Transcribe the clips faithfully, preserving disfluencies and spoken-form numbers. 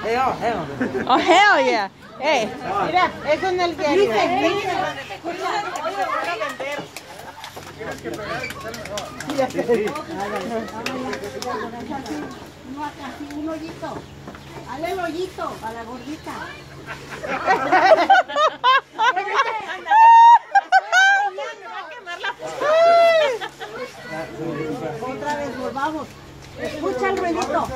Hell, hell. Oh, hell yeah. Hey. Mira, eso en el diario. Un hoyito. Dale el hoyito a la gordita. Otra vez, volvamos. Escucha el ruidito.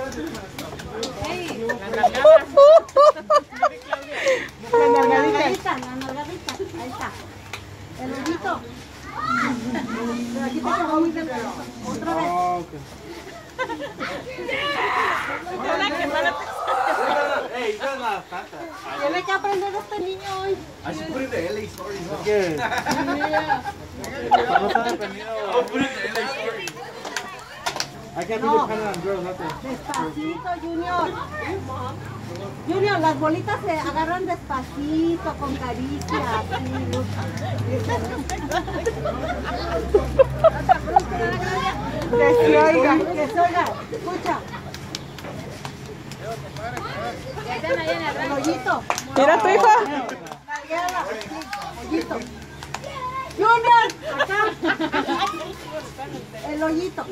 La nalgadita, la nalgadita. Ahí está. El hoyito. Pero aquí te quedó muy delgado. Otra vez. Tiene que aprender este niño hoy. I should put it in the L A stories. ¿Qué? No está dependiendo. I'll put it in the L A stories. I can't be dependent on girls, nothing. Despacito, Junior. Junior, las bolitas se agarran despacito, con caricia, así. Que se oiga, que se oiga. Escucha. El hoyito. Mira tu hijo. Nalgueala. Hoyito. Junior, acá. El hoyito.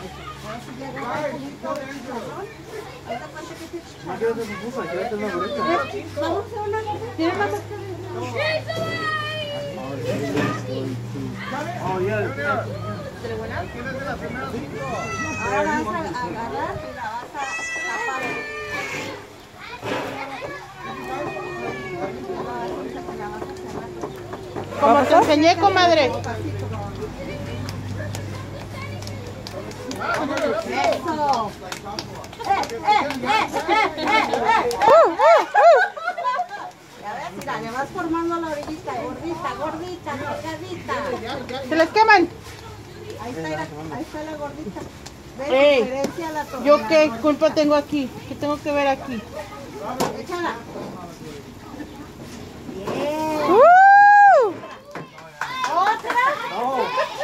Vamos a una. ¿Tienes más? Oh, yeah. Ahora vas a agarrar y la vas a tapar. Como te enseñé, comadre. Eso. Eh, eh, eh, eh, eh, eh. Ya ves, mira, le vas formando la orillita, gordita, gordita, delgadita. ¿Se les queman? Ahí está, la, ahí está la gordita. ¿Ves? Ey, Diferencia a la to- ¿yo la qué gordita. culpa tengo aquí? ¿Qué tengo que ver aquí? Échala. Bien. Woo! Otra.